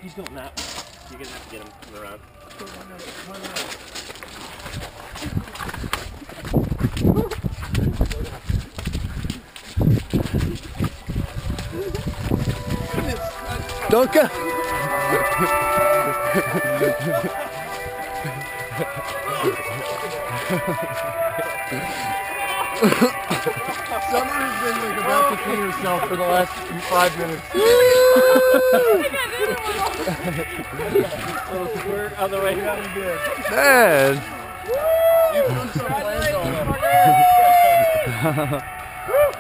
He's going that way. You're gonna have to get him from around. Don't go. Summer has been like about to clean herself for the last 5 minutes. Little squirt on the way down. Man. You put some plans on them.